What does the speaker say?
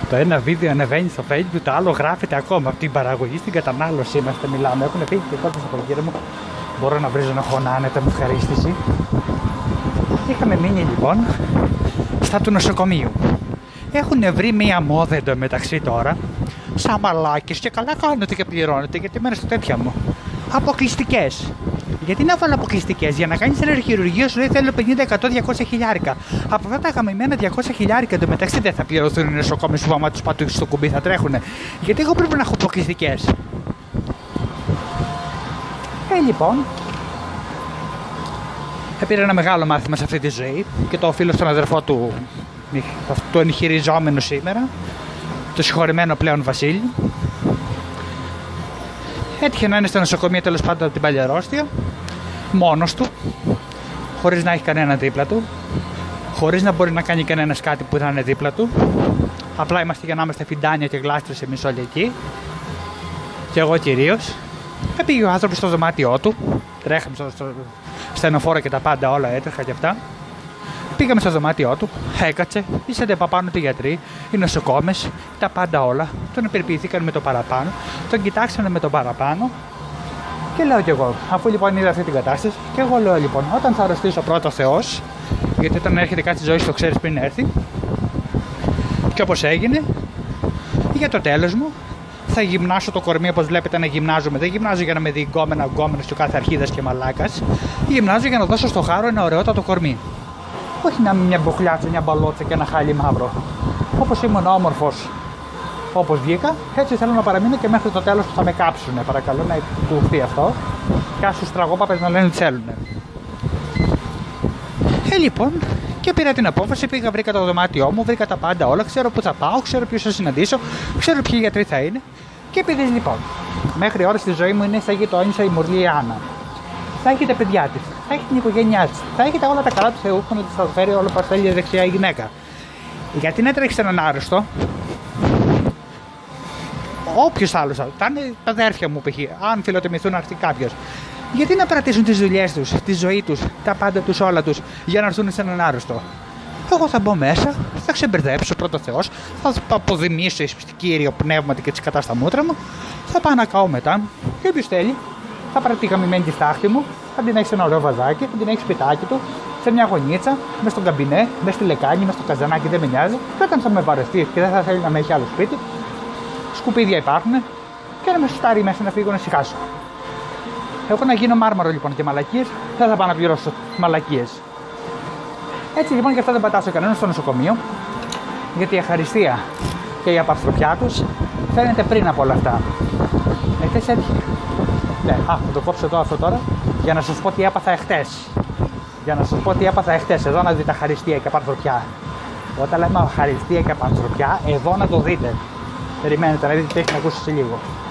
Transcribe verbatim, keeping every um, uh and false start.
Το ένα βίντεο ανεβαίνει στο Facebook, το άλλο γράφεται ακόμα. Από την παραγωγή στην κατανάλωση είμαστε, μιλάμε. Έχουν φύγει και κόρτες από γύρω μου. Μπορώ να βρίζω να έχω άνετα με ευχαρίστηση. Είχαμε μείνει λοιπόν στα του νοσοκομείου. Έχουν βρει μία μόδα εντωμεταξύ τώρα, σαν μαλάκες, και καλά κάνετε και πληρώνετε, γιατί μένω στο τέτοια μου. Αποκλειστικές. Γιατί να βάλω αποκλειστικές? Για να κάνεις ένα χειρουργείο σου λέει θέλω πενήντα, εκατό, διακόσια χιλιάρικα. Από αυτά τα γαμημένα διακόσια χιλιάρικα εντωμεταξύ δεν θα πληρωθούν οι νοσοκόμες που άμα τους πατούσεις στο κουμπί θα τρέχουνε. Γιατί εγώ πρέπει να έχω αποκλειστικές. Ε, λοιπόν, πήρε ένα μεγάλο μάθημα σε αυτή τη ζωή και το οφείλω στον αδερφό του, του εγχειριζόμενου σήμερα, το συγχωρεμένο πλέον Βασίλη. Έτυχε να είναι στο νοσοκομείο τέλος πάντων από την παλιαρόστια, μόνος του, χωρίς να έχει κανένα δίπλα του, χωρίς να μπορεί να κάνει κανένας κάτι που θα είναι δίπλα του. Απλά είμαστε για να είμαστε φιντάνια και γλάστρες εμείς όλοι εκεί, και εγώ κυρίως. Πήγε ο άνθρωπος στο δωμάτιό του, τρέχαμε στο, στο στενοφόρο και τα πάντα, όλα έτρεχα και αυτά. Πήγαμε στο δωμάτιό του, έκατσε, ήσαντε πάνω του γιατροί, οι νοσοκόμες, τα πάντα όλα. Τον περιποιηθήκαν με το παραπάνω, τον κοιτάξανε με το παραπάνω. Και λέω κι εγώ, αφού λοιπόν είδα αυτή την κατάσταση, και εγώ λέω λοιπόν, όταν θα αρρωστήσω πρώτα ο Θεός, γιατί όταν έρχεται κάτι στη ζωή σου το ξέρεις πριν έρθει, και όπως έγινε, για το τέλος μου, θα γυμνάσω το κορμί όπως βλέπετε να γυμνάζομαι. Δεν γυμνάζω για να με δει γκόμενα γκόμενος και ο κάθε αρχίδας και μαλάκας. Γυμνάζω για να δώσω στο χάρο ένα ωραιότατο κορμί. Όχι να είμαι μια μποχλιάτσα, μια μπαλότσα και ένα χάλι μαύρο. Όπως ήμουν όμορφος, όπως βγήκα, έτσι θέλω να παραμείνω και μέχρι το τέλος που θα με κάψουνε. Παρακαλώ να ακουστεί αυτό. Και ας τους τραγόπαπες να λένε ότι θέλουνε. Ε, λοιπόν, και πήρα την απόφαση, πήγα, βρήκα το δωμάτιό μου, βρήκα τα πάντα όλα, ξέρω που θα πάω, ξέρω ποιους θα συναντήσω, ξέρω ποιοι γιατροί θα είναι. Και επειδή λοιπόν, μέχρι ώρα στη ζωή μου είναι σαν γειτόνισσα η Μουρλή Άννα. Θα έχει τα παιδιά της, θα έχει την οικογένειά της, θα έχει τα όλα τα καλά του Θεού που θα φέρει όλο που θέλει δεξιά η γυναίκα. Γιατί να τρέχει έναν άρρωστο, όποιος άλλος, θα είναι τα αδέρφια μου π.χ., αν φιλοτιμηθούν να έρθει κάποιος. Γιατί να παρατήσουν τις δουλειές τους, τη ζωή τους, τα πάντα τους, όλα τους, για να έρθουν σε έναν άρρωστο? Εγώ θα μπω μέσα, θα ξεμπερδέψω πρώτο Θεός, θα αποδημήσω εις Κύριο πνεύματι και τις κατά στα μούτρα μου, θα πάω να καώ μετά, και όποιος θέλει, θα πάρει τη γαμημένη τη στάχτη μου, θα την έχει σε ένα ωραίο βαζάκι, θα την έχει σπιτάκι του, σε μια γωνίτσα, μέσα στον καμπινέ, μέσα στη λεκάνη, μέσα στο καζανάκι, δεν με νοιάζει. Και όταν θα με βαρεθεί και δεν θα θέλει να με έχει άλλο σπίτι, σκουπίδια υπάρχουν, και να με στάρει μέσα να φύγω να ησυχάσω. Εγώ να γίνω μάρμαρο λοιπόν και μαλακίες, δεν θα πάω να πληρώσω μαλακίες. Έτσι λοιπόν και αυτό δεν πατάω σε κανέναν στο νοσοκομείο, γιατί η αχαριστία και η απαρθρωπιά τους φαίνεται πριν από όλα αυτά. Εχθές έτυχε. Ναι, α, θα το κόψω εδώ αυτό τώρα, για να σας πω τι έπαθα εχθές. Για να σας πω τι έπαθα εχθές, εδώ να δείτε αχαριστία και απαρθρωπιά. Όταν λέμε αχαριστία και απαρθρωπιά, εδώ να το δείτε. Περιμένετε να δείτε τι έχει να ακούσει σε λίγο.